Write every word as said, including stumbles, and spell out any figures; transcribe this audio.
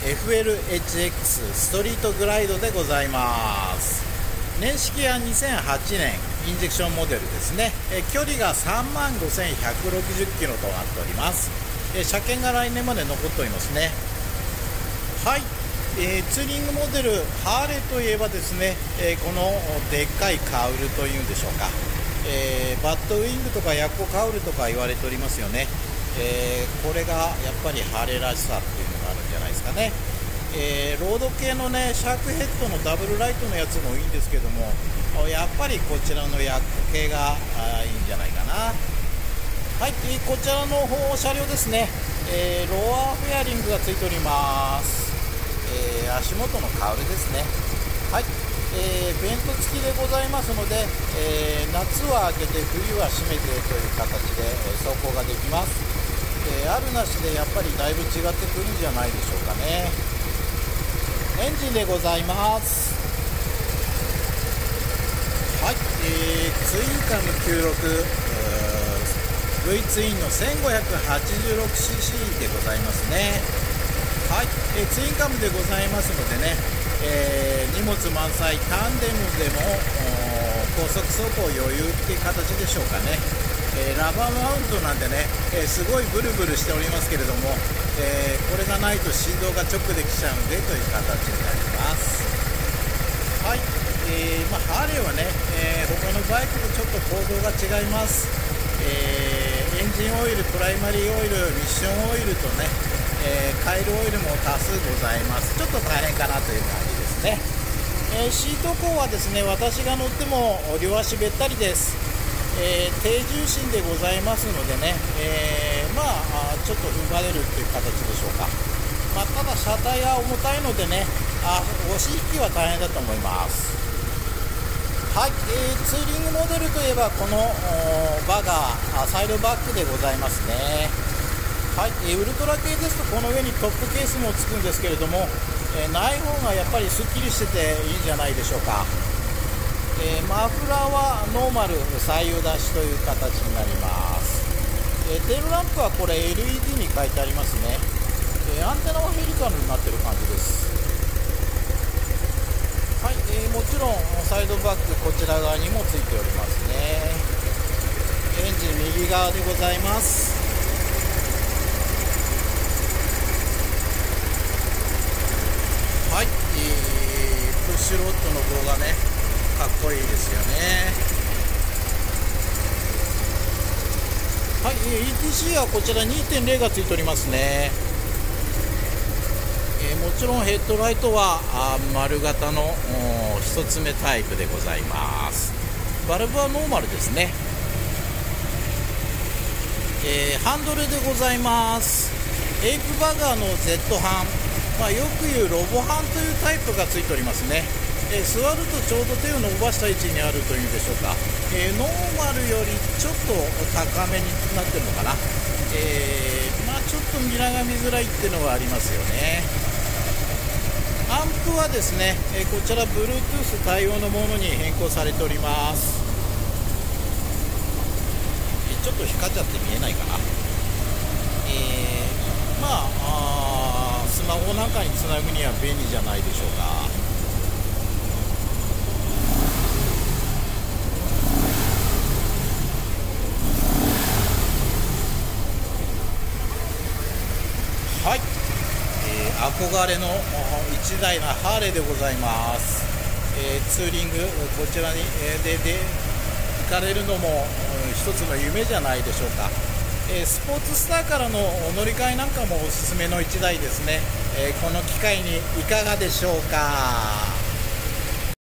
エフエルエイチエックス ストリートグライドでございます。年式はにせんはちねんインジェクションモデルですね。え距離がさんまんごせんひゃくろくじゅっキロとなっております。え車検が来年まで残っておりますね。はい、えー、ツーリングモデルハーレーといえばですね、えー、このでっかいカウルというんでしょうか、えー、バッドウィングとかヤッコカウルとか言われておりますよね。えー、これがやっぱりハーレーらしさっていうのがあるんじゃないですかね。えー、ロード系のねシャークヘッドのダブルライトのやつもいいんですけども、やっぱりこちらのヤッコ系がいいんじゃないかな。はい、こちらの方車両ですね、えー、ロアフェアリングがついております。えー、足元のカウルですね。はい、えー、ベント付きでございますので、えー、夏は開けて冬は閉めてという形で、えー、走行ができます。えー、あるなしでやっぱりだいぶ違ってくるんじゃないでしょうかね。エンジンでございます。はい、えー、ツインカムきゅうじゅうろく V ツインの せんごひゃくはちじゅうろくシーシー でございますね。はい、えー、ツインカムでございますのでね、えー、荷物満載タンデムでも高速走行余裕っていう形でしょうかね。えー、ラバーマウントなんでね、えー、すごいブルブルしておりますけれども、えー、これがないと振動が直できちゃうんでという形になります。はい、えーまあ、ハーレーはね、えー、他のバイクとちょっと構造が違います。えー、エンジンオイル、プライマリーオイル、ミッションオイルとね、えー、カイルオイルも多数ございます。ちょっと大変かなという感じですね。えー、シート高はですね、私が乗っても両足べったりです。えー、低重心でございますのでね、えー、まあちょっと踏ん張れるという形でしょうか。まあ、ただ車体は重たいのでね、あ押し引きは大変だと思います。はい、えー、ツーリングモデルといえばこのバガーサイドバックでございますね。はい、えー、ウルトラ系ですとこの上にトップケースもつくんですけれども、えー、ない方がやっぱりすっきりしてていいんじゃないでしょうか。えー、マフラーはノーマル左右出しという形になります。えー、テールランプはこれ エルイーディー に変えてありますね。えー、アンテナはヘリカルになってる感じです。はい、えー、もちろんサイドバックこちら側にもついておりますね。エンジン右側でございます。はい、えー、プッシュロッドの動画ねかっこいいですよね。はい、イーティーシー はこちら にてんゼロ がついておりますね。えー、もちろんヘッドライトはあ丸型の一つ目タイプでございます。バルブはノーマルですね。えー、ハンドルでございます。エイプバガーの Z ハン、まあ、よく言うロボハンというタイプがついておりますね。えー、座るとちょうど手を伸ばした位置にあるというんでしょうか。えー、ノーマルよりちょっと高めになってるのかな。えー、まあちょっとミラーが見づらいっていうのはありますよね。アンプはですね、えー、こちら Bluetooth 対応のものに変更されております。えー、ちょっと光っちゃって見えないかな。えー、まあ、あスマホなんかにつなぐには便利じゃないでしょうか。はい、えー、憧れの一台のハーレーでございます。えー、ツーリングこちらに、えー、でで行かれるのも、うん、一つの夢じゃないでしょうか。えー、スポーツスターからのお乗り換えなんかもおすすめの一台ですね。えー、この機会にいかがでしょうか。